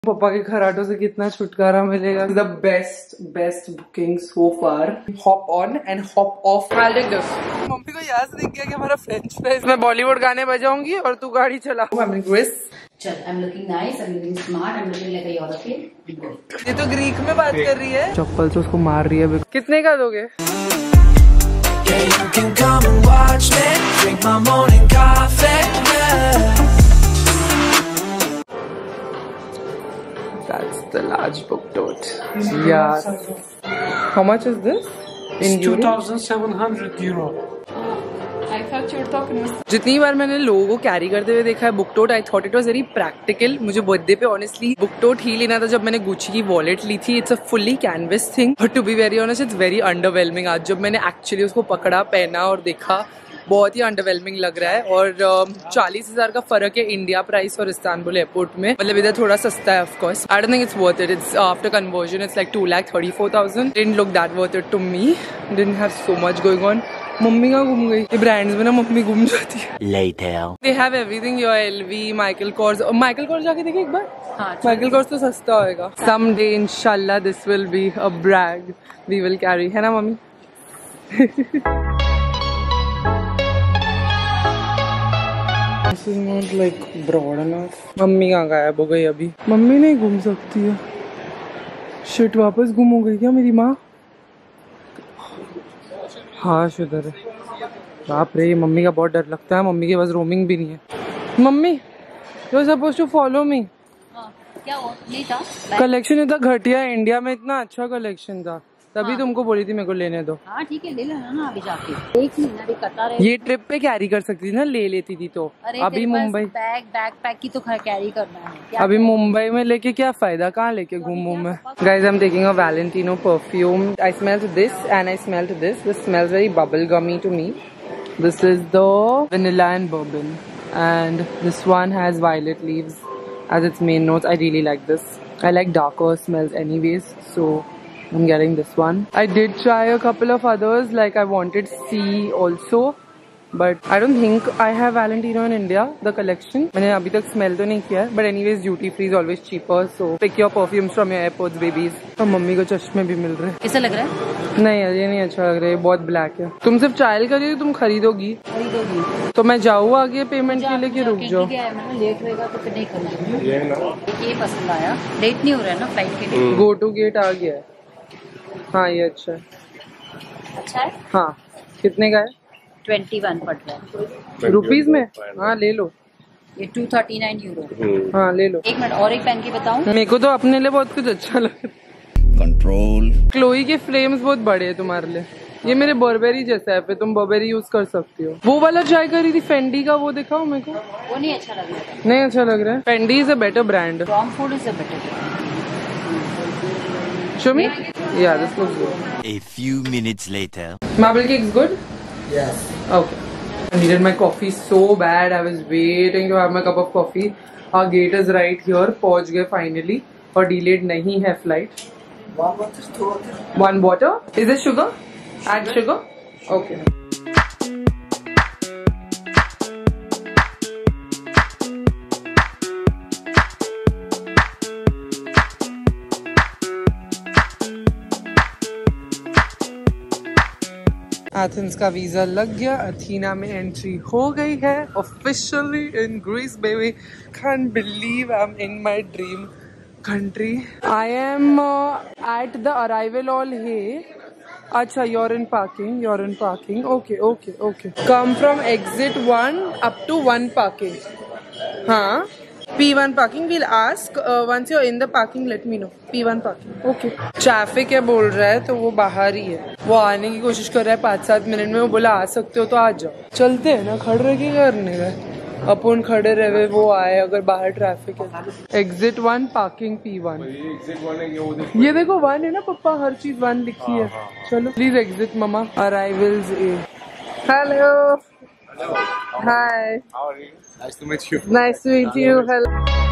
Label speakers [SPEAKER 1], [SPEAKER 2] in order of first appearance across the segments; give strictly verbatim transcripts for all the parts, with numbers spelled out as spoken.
[SPEAKER 1] पापा के खराटों से कितना छुटकारा मिलेगा। The best best booking so far. Hop on and hop off. Mummy को याद से दिख गया कि हमारा फ्रेंच फ्राइज। मैं बॉलीवुड गाने बजाऊंगी और तू गाड़ी चला।
[SPEAKER 2] चल, I'm looking nice, I'm looking smart, I'm looking like a European boy.
[SPEAKER 1] ये तो ग्रीक में बात कर रही है। चप्पल से उसको मार रही है। कितने का दोगे? Yeah, you can come and watch me drink my morning coffee. That's the large book tote. Yeah. How much is this? In
[SPEAKER 3] two thousand seven hundred euro.
[SPEAKER 2] I thought you were talking about...
[SPEAKER 1] जितनी बार मैंने लोगों को carry करते हुए देखा है book tote, I thought it was very practical. मुझे birthday पे ऑनेस्टली बुक टोट ही लेना था जब मैंने गुची की वॉलेट ली थी। It's a fully canvas thing, but to be very honest it's very underwhelming. आज जब मैंने एक्चुअली उसको पकड़ा, पहना और देखा, बहुत ही अंडरवेलमिंग लग रहा है। और चालीस uh, हजार का फर्क है इंडिया प्राइस और इस्तांबुल एयरपोर्ट में। मतलब इधर थोड़ा सस्ता है of course. I don't think it's worth it. It's after conversion it's like two lakh thirty four thousand. Didn't look that worth it to me. Didn't have so much going on. Mummy कहाँ घूम गई? ये brands में ना mummy घूम जाती है।
[SPEAKER 4] Later.
[SPEAKER 1] They have everything here, L V, Michael Kors. Michael Kors जाके देखे एक बार?
[SPEAKER 2] हाँ,
[SPEAKER 1] Michael Kors तो सस्ता होएगा। Someday inshallah this will be a brag we will carry, है ना mummy? This is not like broad enough. Mummy कहाँ गायब हो गई अभी? मम्मी नहीं घूम सकती है। शिट, वापस गुम हो गई क्या मेरी माँ? हाँ शुगर है। बाप रे, मम्मी का बहुत डर लगता है। मम्मी के पास रोमिंग भी नहीं है। Mummy you are supposed to follow me.
[SPEAKER 2] क्या वो नहीं था?
[SPEAKER 1] कलेक्शन इतना घटिया है, इंडिया में इतना अच्छा कलेक्शन था, तभी हाँ। तुमको बोली थी मेरे को लेने दो।
[SPEAKER 2] हाँ ठीक है, ले लेना ना अभी जाके। एक महीना भी कतार है।
[SPEAKER 1] ये ट्रिप पे कैरी कर सकती थी ना, ले लेती थी तो। अभी मुंबई
[SPEAKER 2] बैग बैग पैक की तो कैरी करना है।
[SPEAKER 1] अभी मुंबई में लेके क्या फायदा, कहाँ लेके घूमूं मैं। Guys I am taking a Valentino perfume. I smelled this and I smelled this. This smells very bubble gummy to me. This is the vanilla and bourbon and this one has violet leaves as its main notes. I really like this. I like darker smells anyways, so I'm getting this one. I did try a couple of others, like I wanted C also, but I don't think I have Valentino in India, the collection. मैंने अभी तक smell तो नहीं किया है, but anyways duty free is always cheaper, so pick your perfumes from your airports babies. और mummy को चश्मे भी मिल रहे हैं।
[SPEAKER 2] कैसा लग रहा है?
[SPEAKER 1] नहीं यार ये नहीं अच्छा लग रहा है, बहुत ब्लैक है। तुम सिर्फ ट्रायल कर रही हो, तुम खरीदोगी?
[SPEAKER 2] खरीदोगी
[SPEAKER 1] तो मैं जाऊँ आगे पेमेंट के लिए कि रुक जाओ?
[SPEAKER 2] लेट रहेगा तो फिर नहीं करना। ये पसंद आया। लेट नहीं हो रहा है ना फ्लाइट के लिए?
[SPEAKER 1] गो टू गेट आ गया है। हाँ ये अच्छा है।
[SPEAKER 2] अच्छा है?
[SPEAKER 1] हाँ कितने का है?
[SPEAKER 2] ट्वेंटी वन पड़ रहा है
[SPEAKER 1] रुपीज में। हाँ ले लो।
[SPEAKER 2] ये टू थर्टी नाइन यूरो।
[SPEAKER 1] हाँ ले लो।
[SPEAKER 2] एक मिनट और एक पहन के बताऊं?
[SPEAKER 1] मेरे को तो अपने लिए बहुत कुछ अच्छा लगा।
[SPEAKER 4] कंट्रोल।
[SPEAKER 1] क्लोई के फ्लेम्स बहुत बड़े हैं तुम्हारे लिए। ये मेरे बर्बेरी जैसा है, फिर तुम बर्बेरी यूज कर सकती हो। वो वाला ट्राई कर रही थी फेंडी का, वो दिखाओ मेरे को।
[SPEAKER 2] वो नहीं अच्छा लग रहा है।
[SPEAKER 1] नहीं अच्छा लग रहा है। Fendi is a better brand.
[SPEAKER 2] Tom Ford is a better.
[SPEAKER 1] Show me? Yeah, this looks good.
[SPEAKER 4] A few minutes later.
[SPEAKER 1] Marble cake's good?
[SPEAKER 3] Yes.
[SPEAKER 1] Okay. I needed my coffee so bad. I was waiting to have my cup of coffee. Our gate is right here. पहुंच गए finally. और delayed नहीं है flight.
[SPEAKER 3] One water, two water.
[SPEAKER 1] One water? Is it sugar? Add sugar? Okay. Athens का visa लग गया, Athina में entry हो गई है officially in Greece baby. Can believe I am in my dream country. I am at the arrival hall A. अच्छा you're in parking, you're in parking. Okay okay okay. Come from exit one up to one parking. हाँ P one parking. We'll ask uh, once you're in the parking. Let me know. P one parking. Okay. Traffic है बोल रहा है तो वो बाहर ही है। वो आने की कोशिश कर रहा है पाँच सात मिनट में। वो बोला आ सकते हो तो आ जाओ। चलते हैं ना, खड़े रह के करने गए अपन, खड़े रहे वो आए अगर बाहर ट्रैफिक है। Exit one parking P one। ये देखो वन है ना पप्पा, हर चीज वन लिखी है। चलो please exit mama. Arrivals A. Hello hi.
[SPEAKER 3] Nice to meet you.
[SPEAKER 1] Nice to meet you. Hello.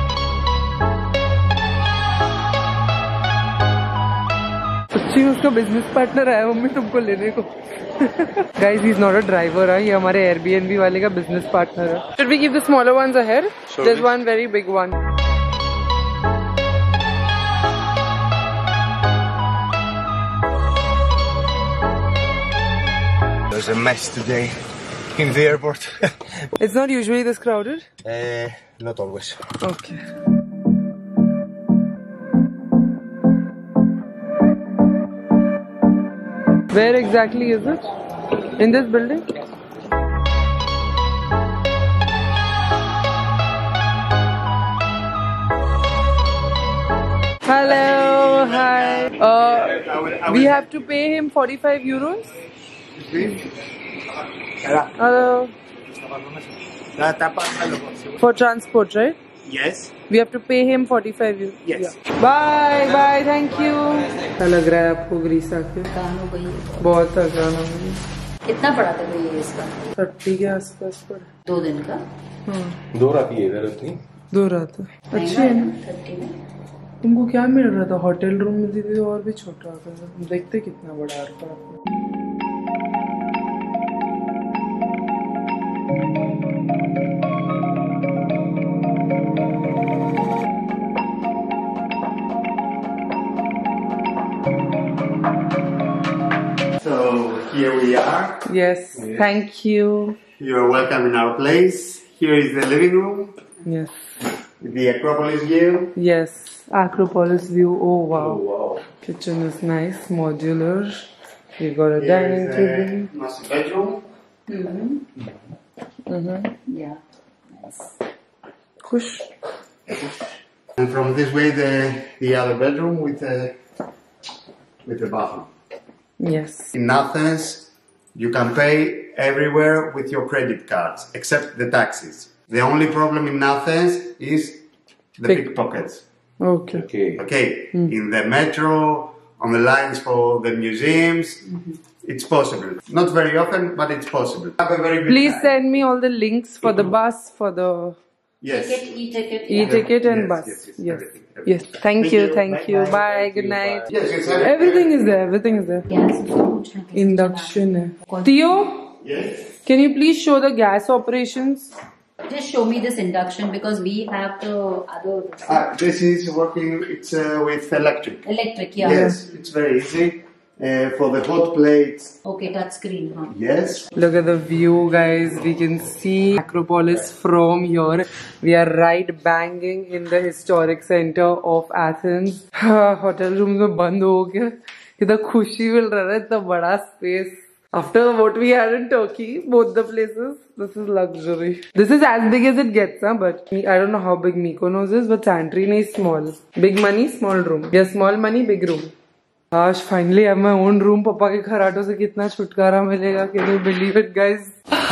[SPEAKER 1] सच्ची उसका बिजनेस पार्टनर आया मम्मी तुमको लेने को। Guys, he's not a driver. है ये हमारे Airbnb वाले का बिजनेस पार्टनर है। Should we keep the smaller ones ahead? There's one very big one.
[SPEAKER 3] a mess today in the airport.
[SPEAKER 1] It's not usually this crowded?
[SPEAKER 3] uh, not always.
[SPEAKER 1] Okay. Where exactly is it? In this building? Hello, hi. Uh, we have to pay him forty-five euros. Hello. For transport, right?
[SPEAKER 3] Yes.
[SPEAKER 1] We have to pay him forty-five euros.
[SPEAKER 3] Yes.
[SPEAKER 1] Yeah. Bye, bye, thank you. क्या लग रहा है आपको Greece आके?
[SPEAKER 2] थकान हो गई है।
[SPEAKER 1] बहुत थकान हो गई।
[SPEAKER 2] कितना पड़ा था ये इसका?
[SPEAKER 1] थर्टी के आसपास पड़ा।
[SPEAKER 2] दो दिन का?
[SPEAKER 1] हाँ।
[SPEAKER 3] दो रात ही इधर उतनी?
[SPEAKER 1] दो रात। अच्छी है ना?
[SPEAKER 2] थर्टी में।
[SPEAKER 1] तुमको क्या मिल रहा था? होटल रूम में थी तो और भी छोटा था। देखते कितना बड़ा था।
[SPEAKER 5] So here we are.
[SPEAKER 1] Yes, thank you.
[SPEAKER 5] You are welcome in our place. Here is the living room,
[SPEAKER 1] Yes,
[SPEAKER 5] the Acropolis view.
[SPEAKER 1] yes. Acropolis view. Oh wow.
[SPEAKER 5] Oh wow!
[SPEAKER 1] Kitchen is nice, modular. We got a
[SPEAKER 5] Here
[SPEAKER 1] dining
[SPEAKER 5] is
[SPEAKER 1] table.
[SPEAKER 5] the master bedroom.
[SPEAKER 1] Mm-hmm.
[SPEAKER 2] Yeah. Nice.
[SPEAKER 1] Kush.
[SPEAKER 5] And from this way, the the other bedroom with the with the bathroom.
[SPEAKER 1] Yes.
[SPEAKER 5] In Athens, you can pay everywhere with your credit cards, except the taxis. The only problem in Athens is the
[SPEAKER 1] Pick-
[SPEAKER 5] pickpockets.
[SPEAKER 1] Okay.
[SPEAKER 3] Okay.
[SPEAKER 5] Okay, in the metro, on the lines for the museums, it's possible. Not very often, but it's possible. Have a very good
[SPEAKER 1] Please
[SPEAKER 5] time.
[SPEAKER 1] send me all the links for the bus, for the
[SPEAKER 5] Yes.
[SPEAKER 2] Ticket, e-ticket.
[SPEAKER 1] e-ticket and
[SPEAKER 5] Yes,
[SPEAKER 1] bus.
[SPEAKER 5] yes, yes,
[SPEAKER 1] Yes.
[SPEAKER 5] everything, everything.
[SPEAKER 1] Yes. Thank
[SPEAKER 5] Thank
[SPEAKER 1] you.
[SPEAKER 5] you.
[SPEAKER 1] Thank
[SPEAKER 5] Bye,
[SPEAKER 1] you.
[SPEAKER 5] bye.
[SPEAKER 1] Bye.
[SPEAKER 3] Thank
[SPEAKER 1] Good
[SPEAKER 3] you.
[SPEAKER 1] night.
[SPEAKER 3] Bye.
[SPEAKER 5] Yes, yes,
[SPEAKER 1] Everything is there. Everything is there.
[SPEAKER 2] Gैस से पूछना किसी
[SPEAKER 1] Induction है.
[SPEAKER 2] Kौन-
[SPEAKER 1] Theo,
[SPEAKER 5] Yes.
[SPEAKER 1] can you please show the gas operations?
[SPEAKER 2] Just show me this induction because we have the other
[SPEAKER 5] Ah, this is working. It's uh, with electric.
[SPEAKER 2] electric. Yeah.
[SPEAKER 5] Yes, it's very easy. Uh, for the hot plates.
[SPEAKER 2] Okay, touch screen. Huh?
[SPEAKER 5] Yes.
[SPEAKER 1] Look at the view, guys. We can see Acropolis from here. We are right banging in the historic center of Athens. Hotel room में बंद हो गया. इतना खुशी मिल रहा है, इतना बड़ा space. After what we had in Turkey, both the places, this is luxury. This is as big as it gets, huh? But I don't know how big Mykonos is, but Santorini is small. Big money, small room. Yeah, small money, big room. आज finally I my own room. पापा के खराटों से कितना छुटकारा मिलेगा. Can you believe it guys?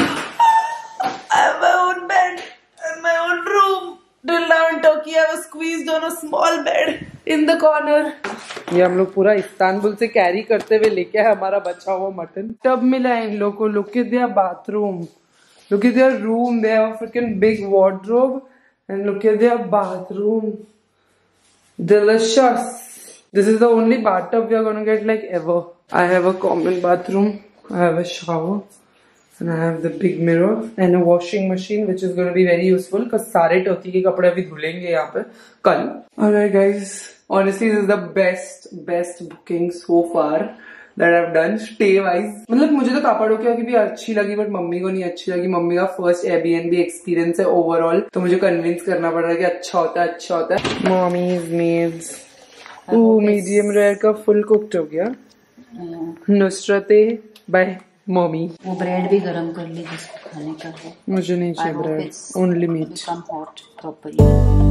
[SPEAKER 1] I have my own bed and my own room. Till now in Turkey I was squeezed on a small bed in the corner. ये हम लोग पूरा इस्तांबुल से कैरी करते हुए लेके आए हमारा बचा हुआ मटन. टब मिला है इन लोग को. Look at their bathroom. Look at their room. They have a freaking big wardrobe and look at their bathroom. Delicious. This is the only bathtub we are gonna get like ever. I have a common bathroom. I have a shower. And I have the big mirror and a washing machine which is gonna be very useful because सारे Turkey के कपड़े अभी धुलेंगे यहाँ पे कल. Alright guys, honestly this is the best best booking so far that I've done stay wise. मतलब मुझे तो कापाडोकिया की भी अच्छी लगी बट मम्मी को नहीं अच्छी लगी. मम्मी का फर्स्ट एयरबीएनबी एक्सपीरियंस है ओवरऑल, तो मुझे कन्विंस करना पड़ रहा है कि अच्छा होता है अच्छा होता है. Mommy's meals. Oh medium rare का फुल कुक्ड हो गया. नुसरते बाय मम्मी.
[SPEAKER 2] वो ब्रेड भी गरम कर ली जिसको खाने का है.
[SPEAKER 1] मुझे नहीं चाहिए bread, only meat.
[SPEAKER 2] Become hot properly.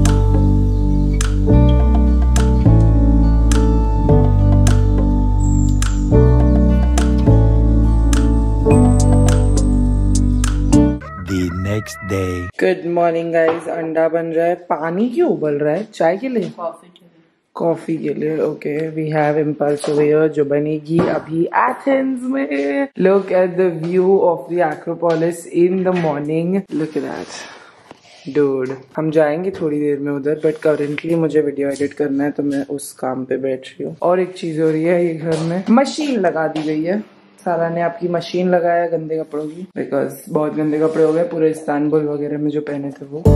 [SPEAKER 4] The next day.
[SPEAKER 1] Good morning guys. अंडा बन रहा है. पानी क्यों उबल रहा है? चाय के लिए?
[SPEAKER 2] Coffee.
[SPEAKER 1] कॉफी के लिए. Okay, we have impulse over here जो बनेगी अभी एथेंस में. Look at the view of the Acropolis in the morning. Look at that dude. हम जाएंगे थोड़ी देर में उधर बट करेंटली मुझे वीडियो एडिट करना है तो मैं उस काम पे बैठ रही हूँ. और एक चीज हो रही है, ये घर में मशीन लगा दी गई है. सारा ने आपकी मशीन लगाया गंदे कपड़ों की बिकॉज बहुत गंदे कपड़े हो गए पूरे इस्तांबुल वगैरह में जो पहने थे वो.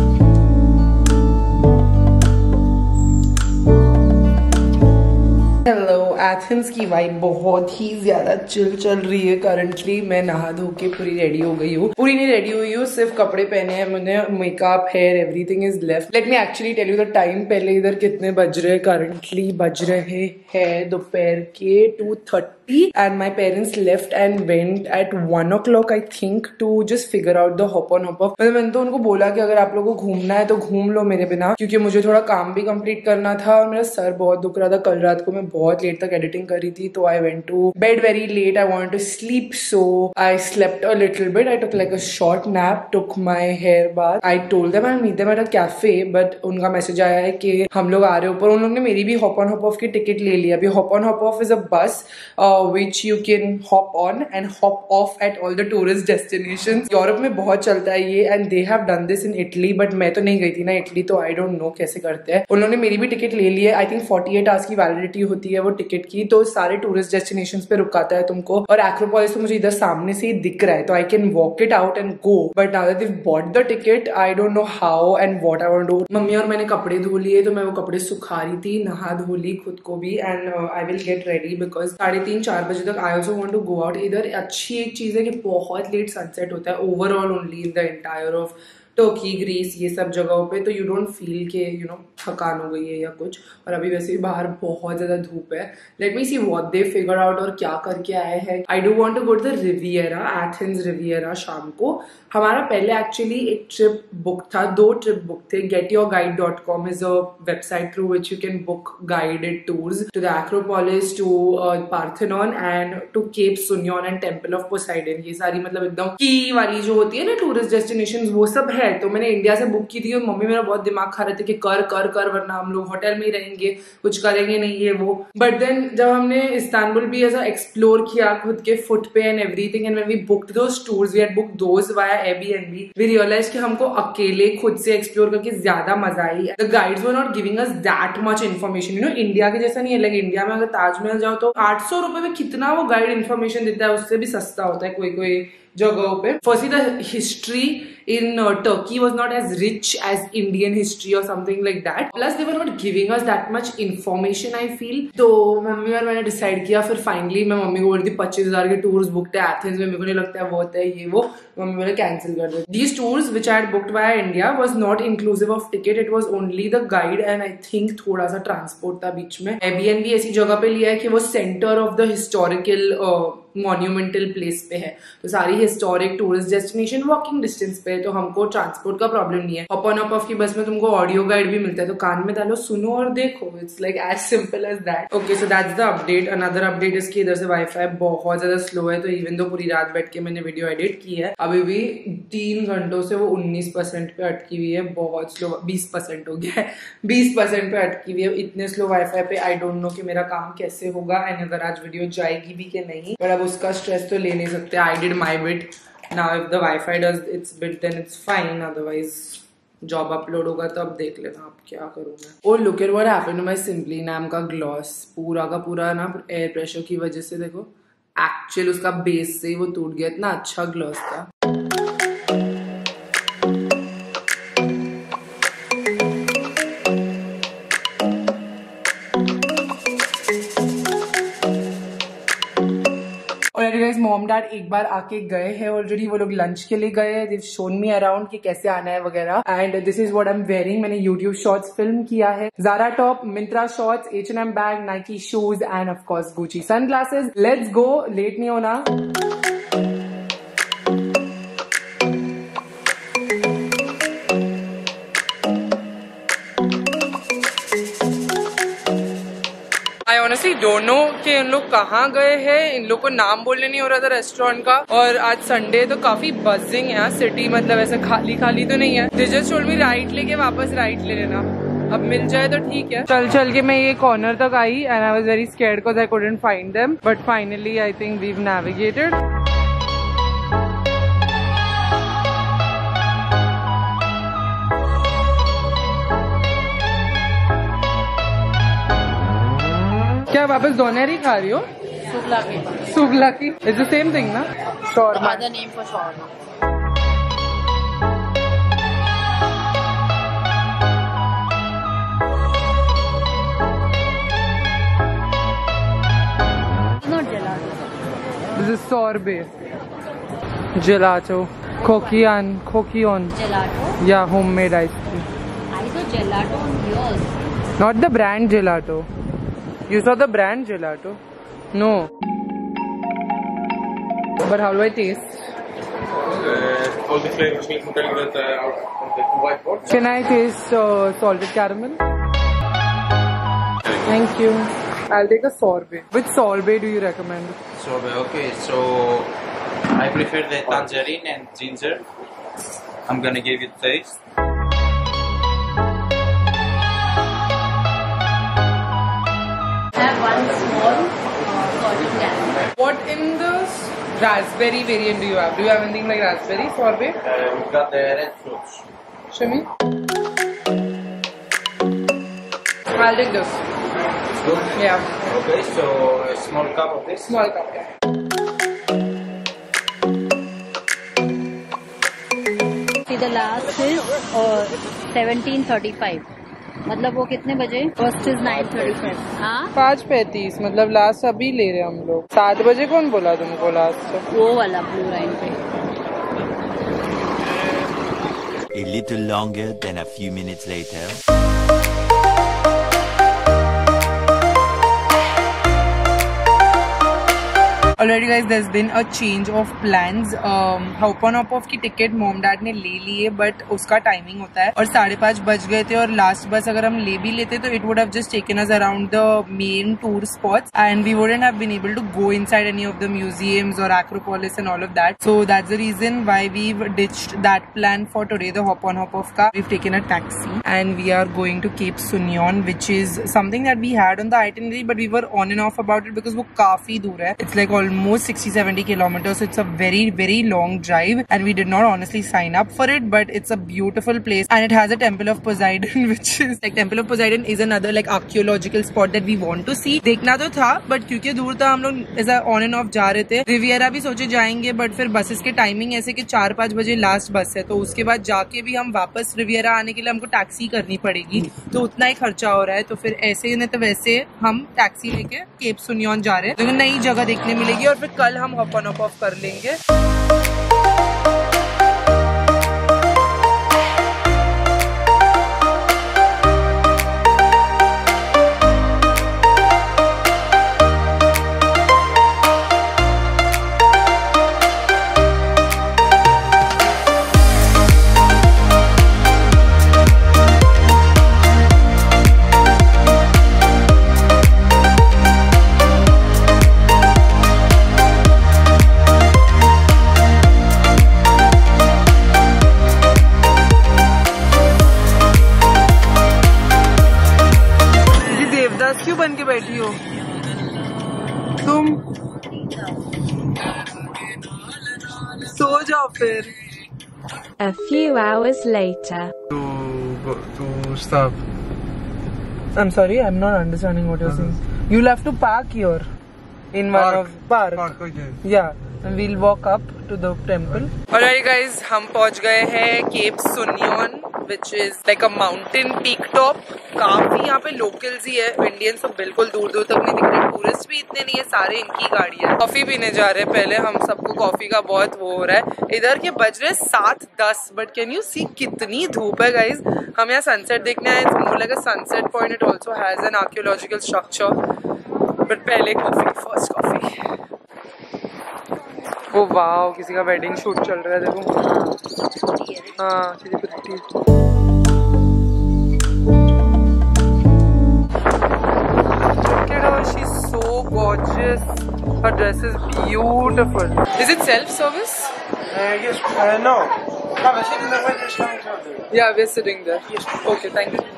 [SPEAKER 1] Hello एथेंस की वाइब बहुत ही ज्यादा चिल चल रही है करंटली। मैं नहा धो के पूरी रेडी हो गई हूँ, पूरी नहीं रेडी हुई हूँ, सिर्फ कपड़े पहने हैं मैंने, makeup hair everything is left. Let me actually tell you the time. पहले इधर कितने बज रहे हैं, करंटली बज रहे हैं दोपहर के two thirty and my parents left and went at one o'clock I think to just figure out the hop on hop off. मैंने तो उनको बोला कि अगर आप लोगों को घूमना है तो घूम लो मेरे बिना, क्योंकि मुझे थोड़ा काम भी कंप्लीट करना था और मेरा सर बहुत दुख रहा था। कल रात को मैं बहुत लेट तक एडिटिंग कर रही थी, तो I went to bed very late. I want to sleep, so I slept a little bit. I took like a short nap, took my hair bath. I told them I meet them at a cafe, but उनका message आया है कि हम लोग आ रहे ऊपर। उन लोग ने मेरी भी हॉप ऑन हॉप ऑफ की टिकट ले लिया। अभी hop on hop off is a bus which you can hop on and hop off at all the tourist destinations. Europe में बहुत चलता है ये, and they have done this in Italy, but मैं तो नहीं गई थी ना इटली, तो आई डोंट नो कैसे करते हैं। उन्होंने मेरी भी टिकट ले ली है। I think forty eight hours की वैलिडिटी होती है वो टिकट की, तो सारे टूरिस्ट डेस्टिनेशंस पे रुकाता है तुमको। और एक्रोपोलिस तो मुझे इधर सामने से ही दिख रहा है, तो I can walk it out and go, but now that they bought the ticket I don't know how and what I want to do. Mummy और मैंने कपड़े धो लिए, तो मैं वो कपड़े सुखा रही थी, नहा धो ली खुद को भी, and I will get ready because साढ़े तीन चार बजे तक I also want to go out. इधर अच्छी एक चीज है कि बहुत लेट सनसेट होता है overall only in the entire of Turkey, Greece, ये सब जगहों पे, तो यू डोंट फील के यू नो थकान हो गई है या कुछ। और अभी वैसे भी बाहर बहुत ज्यादा धूप है। Let me see what they figure out और क्या करके आए हैं। I do want to go to the Riviera, Athens Riviera शाम को। हमारा पहले एक्चुअली एक ट्रिप बुक था, दो ट्रिप बुक थे। Get your guide dot com is a website through which you can book guided tours to the Acropolis, to Parthenon and to Cape Sounion and temple of Poseidon. ये सारी मतलब एकदम की वाली जो होती है ना टूरिस्ट डेस्टिनेशन, वो सब है। तो मैंने इंडिया से बुक की थी और मम्मी मेरा बहुत दिमाग खा रहे थे कि कर कर कर वरना हम लोग होटल में ही रहेंगे, कुछ करेंगे नहीं ये वो। बट देन जब हमने इस्तांबुल भी ऐसा एक्सप्लोर किया खुद के फुट पे and everything, and when we booked those tours, we had booked those via Airbnb, we realize कि हमको अकेले खुद से एक्सप्लोर करके ज्यादा मजा आई। The guides were not giving us that much information, you know India के जैसा नहीं है। लाइक इंडिया में अगर ताजमहल जाओ तो आठ सौ रुपए में कितना वो गाइड इन्फॉर्मेशन देता है, उससे भी सस्ता होता है कोई कोई जगहों पे। Firstly the history in uh, Turkey was not as rich as Indian history or something like that. Plus they were not giving us that much information I feel. तो मम्मी और मैंने डिसाइड किया, फिर फाइनली मैं मम्मी को बोल दी पच्चीस हजार के टूर्स बुकड है एथेंस में, मेरे को नहीं लगता है वो होता है ये वो। मम्मी बोले कैंसिल कर दो। These tours which I had booked via India was not inclusive of ticket, it was only the guide and I think थोड़ा सा ट्रांसपोर्ट था बीच में। Airbnb ऐसी जगह पे लिया है कि वो centre of the historical monumental place पे है, तो सारी historic tourist destination walking distance पे, तो हमको ट्रांसपोर्ट का प्रॉब्लम नहीं है। हॉप ऑन हॉप ऑफ की बस में तुमको ऑडियो गाइड भी मिलता है, तो कान में डालो, सुनो और देखो। It's like as simple as that. Okay, so that's the update. Another update इसकी इधर से वाईफाई बहुत ज्यादा स्लो है, तो इवन दो पूरी रात बैठ के मैंने वीडियो एडिट की है, अभी भी तीन घंटों से वो उन्नीस परसेंट पे अटकी हुई है, बहुत स्लो। बीस परसेंट हो गया है, बीस परसेंट पे अटकी हुई है। इतने स्लो वाईफाई पे आई डोंट नो कि मेरा काम कैसे होगा एंड अगर आज वीडियो जाएगी भी कि नहीं, पर अब उसका स्ट्रेस तो ले नहीं सकते। I did my bit, now if the wifi does its bit then it's fine, otherwise job upload होगा तो अब देख लेना आप क्या करूँ मैं। और look at what happened to my simply नाम का ग्लॉस, पूरा का पूरा ना एयर प्रेशर की वजह से देखो एक्चुअल उसका बेस से ही वो टूट गया। इतना अच्छा ग्लॉस था। मॉम डैड एक बार आके गए हैं ऑलरेडी, वो लोग लंच के लिए गए हैं। दे शोन मी अराउंड कि कैसे आना है वगैरह, and this is what I am wearing. मैंने यूट्यूब शॉर्ट्स फिल्म किया है। Zara top, Myntra shorts, H and M bag, Nike shoes and of course Gucci sunglasses. Let's go, late नहीं होना। honestly don't know कि इन लोग कहाँ गए हैं। इन लोग को नाम बोलने नहीं हो रहा था रेस्टोरेंट का, और आज संडे तो काफी बजिंग है सिटी, मतलब ऐसे खाली खाली तो नहीं है। They just told me right लेके वापस राइट ले लेना, अब मिल जाए तो ठीक है। चल चल के मैं ये कॉर्नर तक आई and I was very scared because I couldn't find them, but finally I think we have navigated. क्या वापस दोनहरी खा रही हो?
[SPEAKER 2] Souvlaki.
[SPEAKER 1] Souvlaki. It's the same thing, na? Shawarma.
[SPEAKER 2] Other name for shawarma.
[SPEAKER 1] sorbet, gelato, kokian, kokion.
[SPEAKER 2] Gelato?
[SPEAKER 1] Yeah, homemade ice cream.
[SPEAKER 2] I saw gelato on yours.
[SPEAKER 1] Not the brand gelato. You saw the brand gelato? No. But how do I taste?
[SPEAKER 3] Uh, all the flavors will be delivered uh, out on the whiteboard.
[SPEAKER 1] Can I taste uh, salted caramel? Thank you. I'll take a sorbet. Which sorbet do you recommend?
[SPEAKER 6] Sorbet, okay. So I prefer the tangerine and ginger. I'm gonna give you a taste.
[SPEAKER 2] Have one small uh, salted caramel.
[SPEAKER 1] What in the raspberry variant do you have? Do you have anything like raspberry sorbet?
[SPEAKER 6] Uh, we've got the red fruits.
[SPEAKER 1] Show me. I'll take this.
[SPEAKER 6] Good.
[SPEAKER 1] Yeah.
[SPEAKER 6] Okay, so a small cup of this.
[SPEAKER 1] Small cup, yeah.
[SPEAKER 2] See, the last is uh, seventeen thirty-five. मतलब वो कितने बजे? First is nine thirty-five. हाँ?
[SPEAKER 1] पाँच पैंतीस मतलब last अभी ले रहे हम लोग. सात बजे कौन बोला तुमको लास्ट?
[SPEAKER 2] वो वाला ब्लू लाइन पे.
[SPEAKER 4] A little longer than a few minutes later.
[SPEAKER 1] Already guys, there's been a change of plans. um, Hop on Hop Off की टिकट मॉम डैड ने ले लिए बट उसका टाइमिंग होता है और साढ़े पाँच बज गए थे और लास्ट बस अगर हम ले भी लेते तो it would have just taken us around the main tour spots and we wouldn't have been able to go inside any of the museums और Acropolis and all of that. So that's the reason why we ditched that plan for today the hop on hop off का. We have taken a taxi and we are going to Cape Sounion which is something that we had on the itinerary but we were on and off about it because वो काफी दूर है. It's like almost sixty seventy kilometers. It's a very very long drive and we did not honestly sign up for it, but it's a beautiful place and it has a temple of Poseidon which is like temple of Poseidon is another like archaeological spot that we want to see. देखना तो था but क्योंकि दूर था हम लोग ऐसा on and off जा रहे थे. रिवियरा भी सोचे जाएंगे but फिर बसेस के टाइमिंग ऐसे कि चार पाँच बजे लास्ट बस है तो उसके बाद जाके भी हम वापस रिवियरा आने के लिए हमको टैक्सी करनी पड़ेगी तो उतना ही खर्चा हो रहा है. तो फिर ऐसे नहीं तो वैसे हम टैक्सी लेके केप सुनियॉन जा रहे हैं तो नई जगह देखने मिलेगी और फिर कल हम हॉप ऑन हॉप ऑफ कर लेंगे. क्यों बन के बैठी हो तुम? सो जाओ फिर.
[SPEAKER 7] A few hours later.
[SPEAKER 1] To go to stop. I'm sorry, I'm not understanding what you're saying. You'll have to park here in one of park. Park, okay. Yeah. And we'll walk up to the temple. Alright guys, हम पहुंच गए हैं Cape Sounion which is like a mountain peak top. काफी यहाँ पे locals ही है, Indians तो बिल्कुल दूर दूर तक नहीं दिख रहे, टूरिस्ट भी इतने नहीं है, सारे इनकी गाड़ी है. कॉफी पीने जा रहे हैं पहले, हम सबको कॉफी का बहुत वो हो रहा है. इधर के बज रहे सात दस बट कैन यू सी कितनी धूप है गाइज. हम यहाँ सनसेट देखने आए. It's more like a sunset point. It also has an archaeological structure but पहले coffee, first coffee. Oh wow, किसी का वेडिंग शूट चल रहा है देखो. हाँ she's so gorgeous. Her dress is beautiful. Is it self-service?
[SPEAKER 3] Uh, yes, uh, no. No, we're sitting there when they're coming to.
[SPEAKER 1] Yeah, we're sitting there.
[SPEAKER 3] Yes.
[SPEAKER 1] Okay, thank you.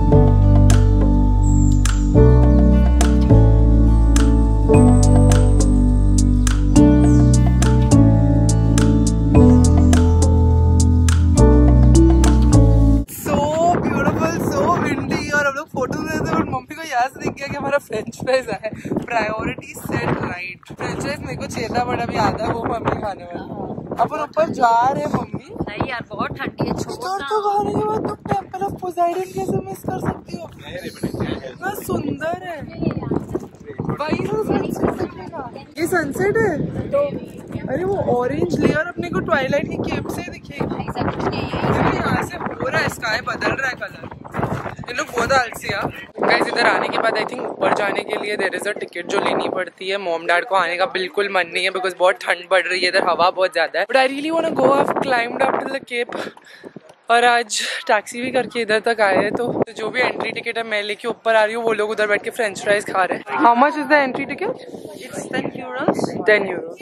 [SPEAKER 1] हमारा French fries है. Priority set right. French fries मेरे को चाहिए था but अभी आधा वो mummy खाने वाली. अपन ऊपर जा रहे हैं मम्मी.
[SPEAKER 2] नहीं यार बहुत ठंडी है.
[SPEAKER 1] छोड़ तो खाने के बाद तुम टेंपल ऑफ पोसाइडन कैसे मिस कर सकती हो? इतना सुंदर है. वही तो सनसेट दिखेगा. ये सनसेट है तो अरे वो ऑरेंज लेयर अपने को ट्वाइलाइट की केप से दिखेगी।
[SPEAKER 2] ऐसा कुछ नहीं है,
[SPEAKER 1] यहाँ से हो रहा है, स्काई बदल रहा है कलर। ये लोग बहुत आलसी है। गाइस इधर आने के बाद आई थिंक ऊपर जाने के लिए देयर इज अ टिकट जो लेनी पड़ती है। मॉम डैड को आने का बिल्कुल मन नहीं है बिकॉज बहुत ठंड पड़ रही है, इधर हवा बहुत ज्यादा है। But I really want to go. I have climbed up till the cape और आज टैक्सी भी करके इधर तक आए हैं। तो जो भी एंट्री टिकट है मैं लेके ऊपर आ रही हूँ, वो लोग उधर बैठ के फ्रेंच फ्राइज खा रहे हैं। How much is the entry ticket?
[SPEAKER 8] It's ten euros.
[SPEAKER 1] Ten euro.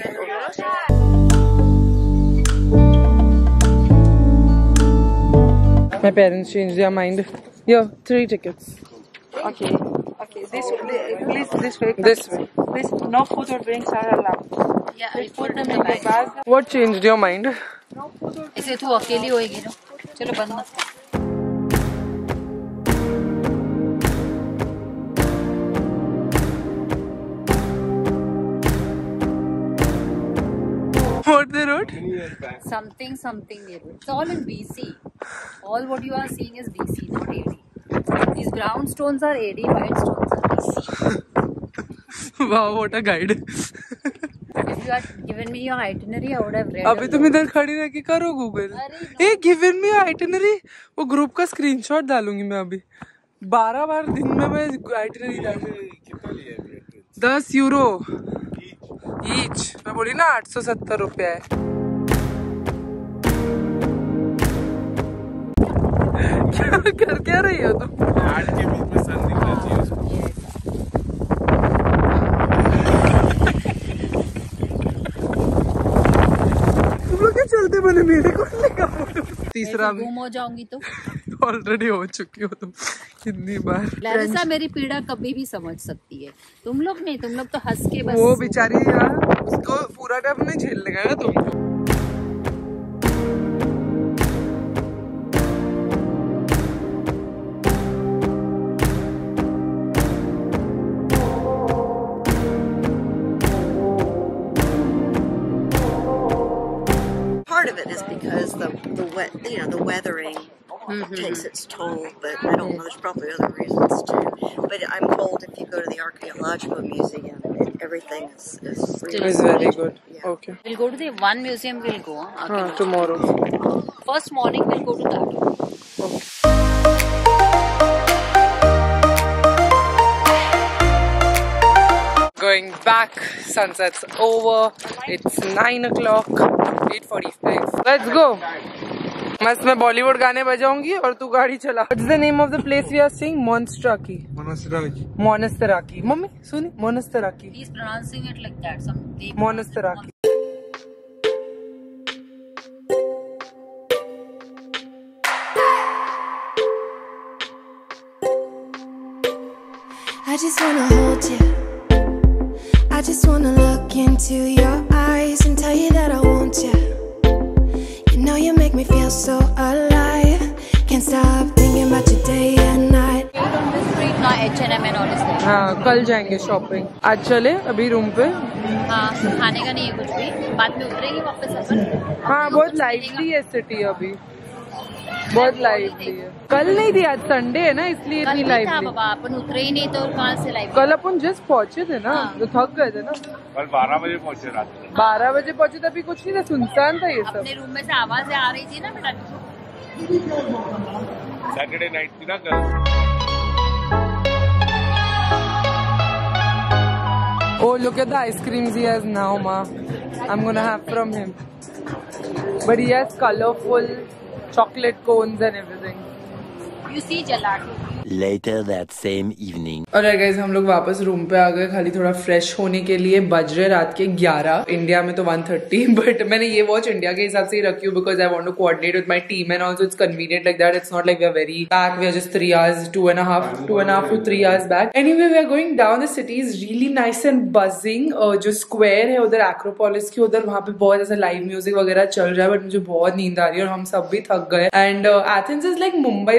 [SPEAKER 1] My parents changed their mind. Yeah, three tickets.
[SPEAKER 8] Okay. Okay. This please this way.
[SPEAKER 1] This way.
[SPEAKER 8] Please, no food or drinks are allowed.
[SPEAKER 2] Yeah,
[SPEAKER 8] Please put them in the bag.
[SPEAKER 1] What changed your mind?
[SPEAKER 2] इसे तू अकेली होएगी ना, चलो बंद मत कर।
[SPEAKER 1] What they wrote?
[SPEAKER 2] Something something they wrote. It's all in B C. All what you are seeing is B C, not A D. These brown stones are A D, white stones are B C.
[SPEAKER 1] Wow, what a guide.
[SPEAKER 2] If you had given me your itinerary, I would have read.
[SPEAKER 1] अभी तुम इधर खड़ी रह के करो Google. A given me itinerary, वो group का screenshot डालूंगी मैं अभी। बारह बार दिन में मैं आइटिनरी डालूंगी। दस यूरो ईच। मैं बोली ना आठ सौ सत्तर रुपया है। क्या कर क्या रही हो तुम?
[SPEAKER 3] आठ के बीच में सन दिखना चाहिए उसको। तुम लोग क्या चलते बने मेरे को लेगा फोटो। तीसरा भी
[SPEAKER 2] गुम हो जाऊंगी तो
[SPEAKER 1] ऑलरेडी हो चुकी हो तुम कितनी बार।
[SPEAKER 2] लैरिसा मेरी पीड़ा कभी भी समझ सकती है, तुम लोग नहीं। तुम लोग तो हंस के बस।
[SPEAKER 1] वो बेचारी यार, उसको पूरा टाइम नहीं झेल लेगा ना तुमको।
[SPEAKER 8] Part of it is because the the wet, you know, the weathering takes its toll. But I don't know. There's probably other reasons too. But I'm told if you go to the archaeological museum, it, everything is is really
[SPEAKER 1] It's very good.
[SPEAKER 8] Yeah.
[SPEAKER 1] Okay.
[SPEAKER 2] We'll go to the one museum. We'll go.
[SPEAKER 1] हाँ, tomorrow.
[SPEAKER 2] First morning we'll go to that.
[SPEAKER 1] Okay. Going back. Sunset's over. It's nine o'clock. eight forty-five. Let's go. मस्त मैं बॉलीवुड गाने बजाऊंगी और तू गाड़ी चला। What's the name of the place we are seeing? Monstraki.
[SPEAKER 3] Monastiraki.
[SPEAKER 1] Monastiraki. मम्मी सुनी? Monastiraki.
[SPEAKER 2] He's pronouncing it like that. Some deep.
[SPEAKER 1] Monastiraki.
[SPEAKER 9] I just wanna hold you. I just wanna look into your eyes and tell you that I want you. You know you make me feel so alive. Can't stop thinking about you day and night.
[SPEAKER 2] On the street now, H and M and all is there.
[SPEAKER 1] हाँ कल जाएंगे shopping. आज चले अभी room पे।
[SPEAKER 2] हाँ खाने का नहीं है कुछ भी, बाद में उतरेंगे वापस अपन।
[SPEAKER 1] हाँ बहुत लाइवली है सिटी अभी, बहुत लाइवली है। कल नहीं थी, आज संडे है ना इसलिए इतनी लाइवली।
[SPEAKER 2] बाबा अपन उतरे ही नहीं तो कहाँ से लाइव?
[SPEAKER 1] कल अपन जस्ट पहुँचे थे ना, तो थक गए थे ना।
[SPEAKER 3] कल बारह बजे पहुंचे रात में।
[SPEAKER 1] बारह बजे पहुँचे तभी कुछ नहीं था, सुनसान था ये सब।
[SPEAKER 2] अपने रूम में से आवाजें आ रही थी ना बेटा।
[SPEAKER 3] सैटरडे नाइट थी ना कल।
[SPEAKER 1] Oh, look at the ice creams he has now, ma. I'm gonna have from him. But he has colorful chocolate cones and everything.
[SPEAKER 2] You see gelato.
[SPEAKER 4] Later that same evening.
[SPEAKER 1] और guys हम लोग वापस room पे आ गए, खाली थोड़ा fresh होने के लिए। बज रहे रात के ग्यारह, इंडिया में तो वन थर्टी। बट मैंने ये वॉच इंडिया के हिसाब से ही रखी हूँ because I want to coordinate with my team and also it's convenient like that. It's not like we are very back, we are just three hours two and half two and half to three hours back. Anyway we are going down the city, is really nice and buzzing. जो square है उधर Acropolis के उधर, वहाँ पे बहुत ऐसा live music वगैरह चल रहा है। बट मुझे बहुत नींद आ रही है और हम सब भी थक गए। And Athens is like Mumbai वाला वाइब